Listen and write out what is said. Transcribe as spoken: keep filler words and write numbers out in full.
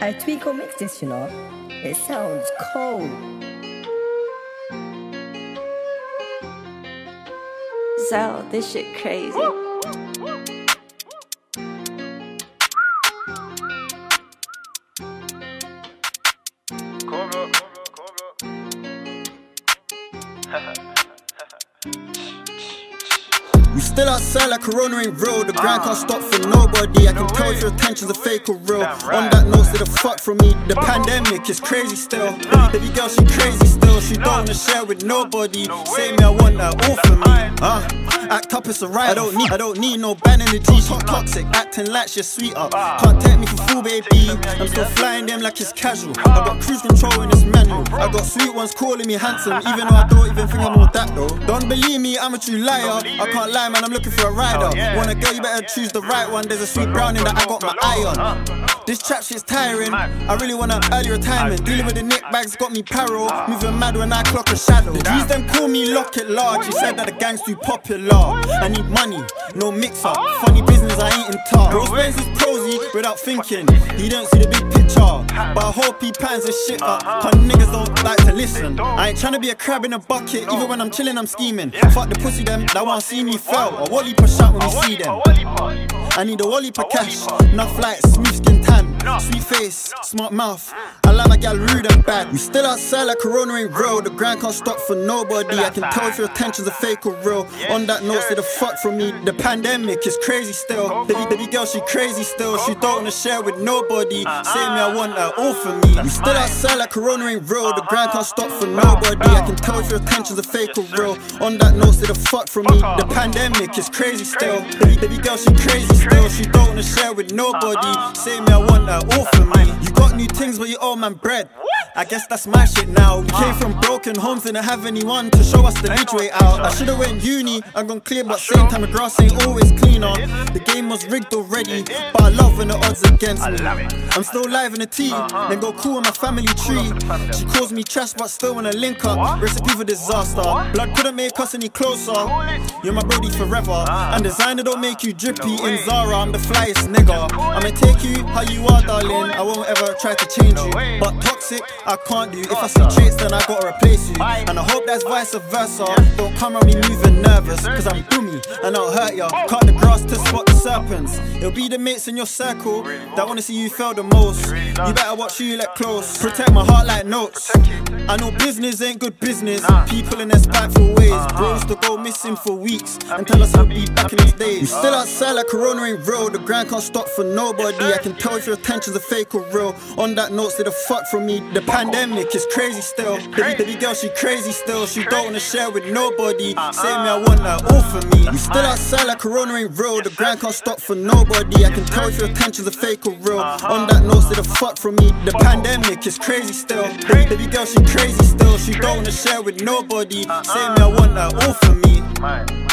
I Tweako mix this, you know. It sounds cold. Zell, this shit crazy. Cobra, We still outside like Corona ain't real. The grind can't stop for nobody. I can tell if your attention's a fake or real. On that note, say the fuck from me. The pandemic is crazy still. Baby girl, she crazy still. She don't wanna share with nobody. Say me, I want that all for me. Uh, act up, it's a right. I don't need, I don't need no ban in the G. She toxic, acting like she's sweet up. Can't take me for fool, baby. I'm still flying them like it's casual. I got cruise control in this manual. I got sweet ones calling me handsome, even though I don't even think I'm all that though. Don't believe me, I'm a true liar. I can't lie, man, I'm looking for a rider. Want a girl, you better choose the right one. There's a sweet brown in that I got my eye on. This trap shit's tiring. I really want an early retirement. Dealing with the nick bags got me paro. Moving mad when I clock a shadow. The G's them call me lock it large. He said that the gang's too popular. I need money, no mix up. Funny business, I ain't in talk. Bro spends his prosy without thinking. He don't see the big picture, but I hope he pans his shit up. Cause niggas don't like to listen. I ain't tryna be a crab in a bucket. Even when I'm chilling, I'm scheming. Fuck the pussy them that won't see me fail. A wally per shot when we see them. I need a wally per cash. Enough light, smooth skin tan. Sweet face, smart mouth. I like my gal rude and bad. We still outside like Corona ain't real. The grind can't stop for nobody. I can tell if your attention's a fake or real. On that note, say the fuck from me. The pandemic is crazy still. Baby, baby girl, she crazy still. She don't wanna share with nobody. Say me, I want that all for me. We still outside like Corona ain't real. The grind can't stop for nobody. I can tell if your attention's a fake or real. On that note, say the fuck from me. The pandemic is crazy still. Baby, baby girl, she crazy still. She don't wanna share with nobody. Say me, I want that all for me. You got new things but you owe man bread. I guess that's my shit now. We came from broken homes, didn't have anyone to show us the beach way out. I should've went uni and gone clear, but same time the grass ain't always cleaner. The game was rigged already, but I love when the odds against me. I'm still live in the tea, then go cool on my family tree. She calls me trash but still wanna link up. Recipe for disaster. Blood couldn't make us any closer. You're my brody forever. And designer don't make you drippy. In Zara, I'm the flyest nigga. I'ma take you how you are, darling. I won't ever try to change you, but toxic I can't do. If I see traits then I gotta replace you. And I hope that's vice versa. Don't come around me moving nervous, cause I'm doomy and I'll hurt ya. Cut the grass to spot the serpents. It'll be the mates in your circle that wanna see you fail the most. You better watch who you let close. Protect my heart like notes. I know business ain't good business. People in their spiteful ways. Bros to go missing for weeks and tell us I'll be back in these days. We still outside like Corona ain't real. The grind can't stop for nobody. I can tell if your attention's a fake or real. On that note, say the fuck from me. The pandemic is crazy still. Baby, baby girl, she crazy still. She don't wanna share with nobody. Say me, I want that all for me. We still outside like Corona ain't real. The grind can't stop for nobody. I can tell if your attention's a fake or real. On that note, say the fuck from me. The pandemic is crazy still. Baby, baby girl, she crazy still. She don't wanna share with nobody. Say me, I want that all for me.